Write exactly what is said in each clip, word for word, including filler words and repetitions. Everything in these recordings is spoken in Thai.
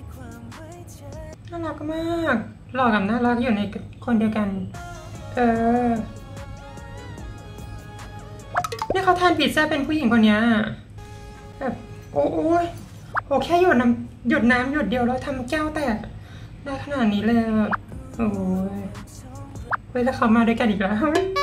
น่ารักมากหล่อกับน่ารักอยู่ในคนเดียวกันเออนี่เขาทานพิซซ่าเป็นผู้หญิงคนนี้แบบโอ้ยโหแค่หยดน้ำหยดน้ำหยดเดียวแล้วทำแก้วแตกได้ขนาดนี้เลยโอ้ยเฮ้ยแล้วเขามาด้วยกันอีกแล้ว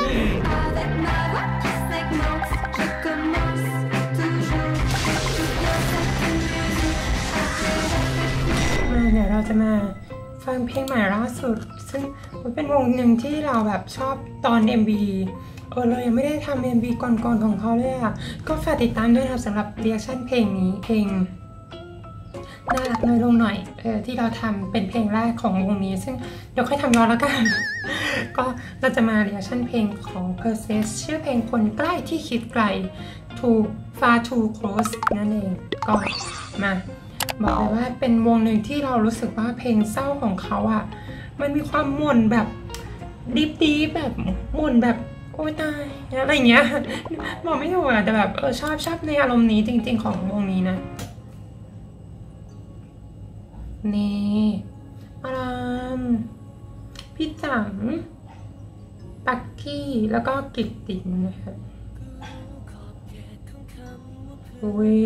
มาเดี๋ยวเราจะมาฟังเพลงใหม่ล่าสุดซึ่งมันเป็นวงหนึ่งที่เราแบบชอบตอน เอ็ม วี เออเรายังไม่ได้ทำ เอ็ม วี ก่อนๆของเขาเลยอ่ะก็ฝากติดตามด้วยนะสำหรับเรีแอคชั่นเพลงนี้เพลงน่ารักน้อยลงหน่อยเออที่เราทำเป็นเพลงแรกของวงนี้ซึ่งเดี๋ยวค่อยทำย้อนแล้วกัน ก็เราจะมาเรีแอคชั่นเพลงของ Perses ชื่อเพลงคนใกล้ที่คิดไกล Too Far Too Close นั่นเองก็มาบอกเลยว่าเป็นวงหนึ่งที่เรารู้สึกว่าเพลงเศร้าของเขาอ่ะมันมีความหม่นแบบดิบดีแบบหม่นแบบโอ้ยตายอะไรเงี้ยบอกไม่ถูกอะแต่แบบเออชอบชอบในอารมณ์นี้จริงๆของวงนี้นะนี่อารามพี่จังปักกี้แล้วก็กิตตินนะครับโอ้ย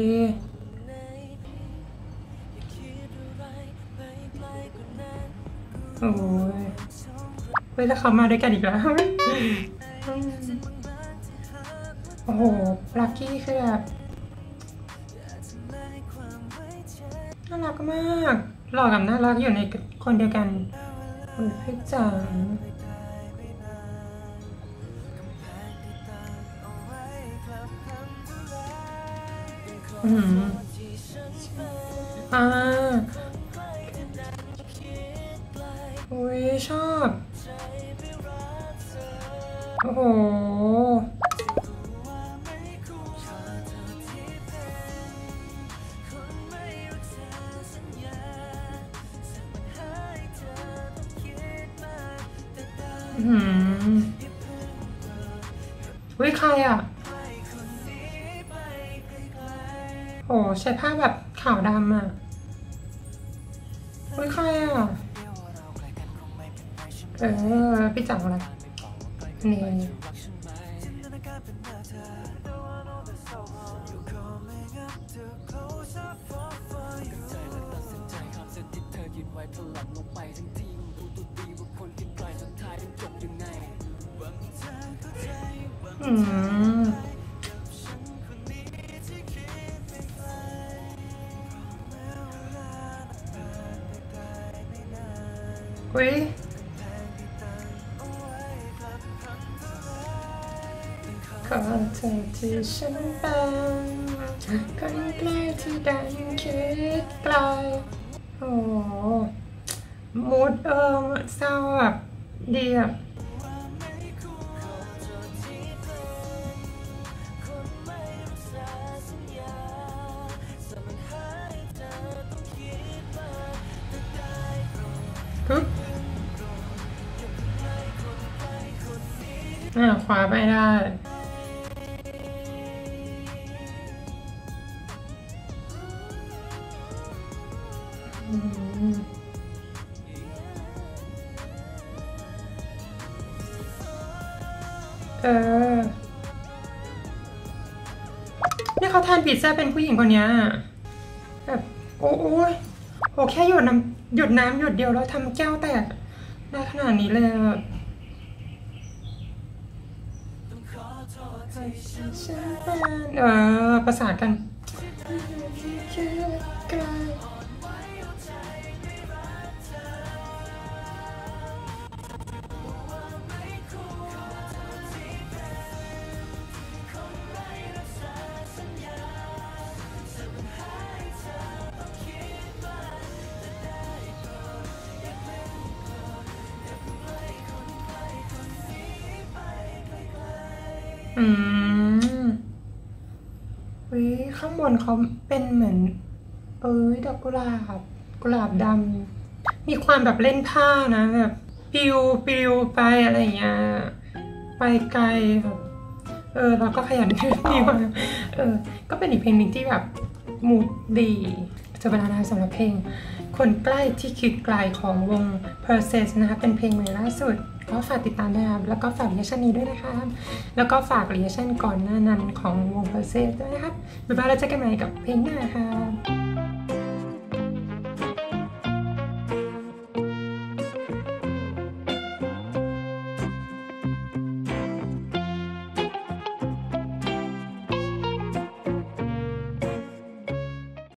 โอ้ยเฮ้ยแล้วเขามาด้วยกันอีกแล้วโอ้โหลักกี้คือแบบน่ารักมากหล่อกับน่ารักอยู่ในคนเดียวกันโอ้ยพี่จังอืมอ่าโอ้ยชอบโอ้โหอืมวิใครอ่ะโหใช้ผ้าแบบขาวดำอ่ะวิใครอ่ะเออพี่จังอะไรนี่อืมอุ้ยขอเธอที่ฉันเป็นคนใกล้ที่ดันคิดไกลโอ้มูดเอิมเศร้าแบบดีอ่ะปึ๊บอ่าขวาไปได้อืมเออนี่เขาทานพิซซ่าเป็นผู้หญิงคนนี้แบบโอ้ยโหแค่หยดน้ำหยดน้ำหยดเดียวแล้วทำแก้วแตกได้ขนาดนี้เลยเออประสานกันอืมเฮ้ยข้างบนเขาเป็นเหมือนเอ้ยดอกกุหลาบกุหลาบดำมีความแบบเล่นผ้านะแบบปิวปิวไปอะไรอย่างเงี้ยไปไกลแบบเออเราก็ขยันดีมากเออก็เป็นอีกเพลงหนึ่งที่แบบมูดดีจะเวลาแล้วสำหรับเพลงคนใกล้ที่คิดไกลของวง Process นะคะเป็นเพลงใหม่ล่าสุดก็ฝากติดตามด้วยครับแล้วก็ฝากรีแอคชั่นนี้ด้วยนะครับแล้วก็ฝากรีแอคชั่นก่อนหน้านั้นของวง Process ด้วยนะครับบ๊ายบายแล้วเจอกันใหม่กับเพลงหน้าครับ